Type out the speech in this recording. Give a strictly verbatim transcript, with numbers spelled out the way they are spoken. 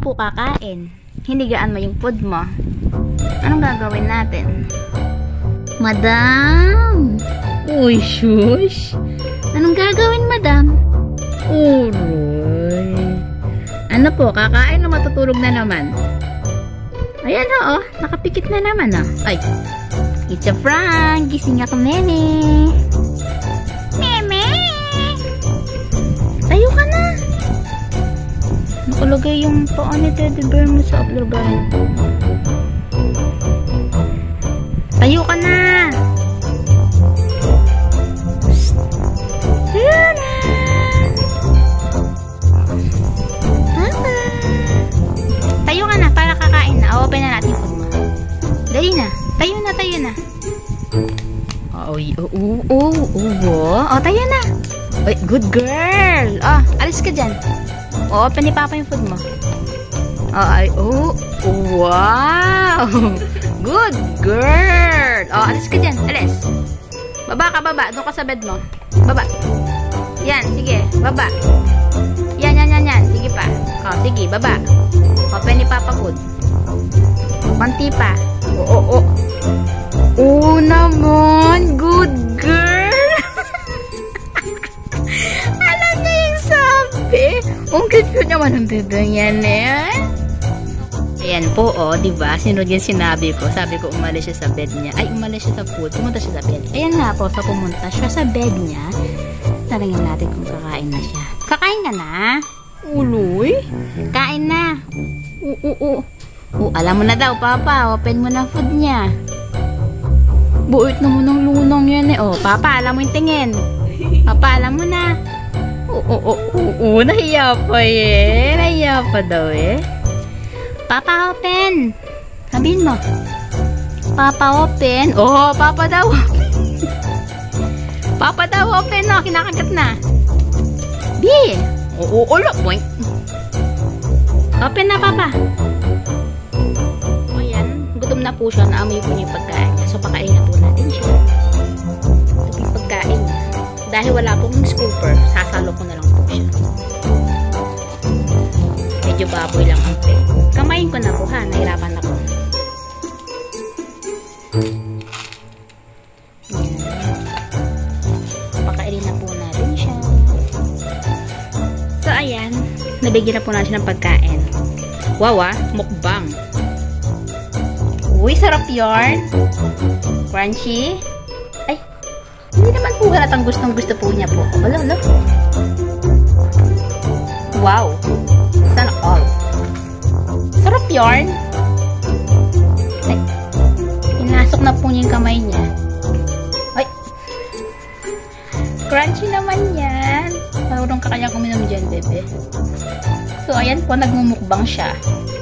po kakain. Hinigaan mo yung food mo. Anong gagawin natin? Madam! Uy, shush! Anong gagawin, madam? Uroy! Ano po, kakain o matutulog na naman? Ayan o, oh, nakapikit na naman oh. Ay, it's a prank! Gising ako, nene! Meme! Tayo ka na! Nakalagay yung paa ni teddy bear mo sa uploadan. Tayo ka na! Tayo na! Papa! Tayo ka na para kakain na. Open na natin food mo. Dali na. Tayo na, tayo na. Oh, oh, oh, oh, oh. Oh, tayo na. Oy, good girl. Oh, alis ka dyan. Oh, open ni Papa yung food mo. Oh, ay, oh. Wow! Good girl! Oh, alis ka dyan. Alis. Baba ka, baba. Doon ka sa bed mo. Baba. Yan, sige. Baba. Yan, yan, yan, yan. Sige pa. Oh, sige, baba. Open ni Papa food. Konti pa. Oo, oo, oo. Oo naman. Good girl. Alam niya yung sabi. Ang cute-cute naman ang bebe yan eh. Ayan po, oh, diba? Sinunod yung sinabi ko. Sabi ko, umalis siya sa bed niya. Ay, umalis siya sa food. Pumunta siya sa bed. Ayan nga po, sa pumunta siya sa bed niya. Talangin natin kung kakain na siya. Kakain ka na? Uloy? Kain na. Oo, oo, oo. Alam mo na daw, Papa. Open mo na food niya. Buit naman ng lunang yan eh. Oh, Papa, alam mo yung tingin. Papa, alam mo na. Oo, oo, oo, oo. Nahiya pa eh. Nahiya pa daw eh. Papa, open. Sabihin mo. Papa, open. Oh, Papa daw. Papa daw, open. No, kinakagat na. B. Oo, ulo. Boink. Open na, Papa. O yan. Gutom na po siya. Naamoy po niya yung pagkain. So, pakain na po natin siya. Ito yung pagkain niya. Dahil wala pong scooper, sasalo ko na lang po siya. Medyo baboy lang ang pet. Kamayin ko na po ha. Nahirapan ako. Pakainin na po natin siya. So, ayan. Nabigyan na po natin ng pagkain. Wow ah. Mukbang. Uy, sarap yarn. Crunchy. Ay. Hindi naman po halatang gustong gusto po niya po. Wala, wala. Wow. Sana all. Sarap yarn. Ay. Pinasok na po niya yung kamay niya. Ay. Crunchy naman yan. Marunong ka kaya uminom dyan, bebe. So, ayan po. Nagmumukbang siya.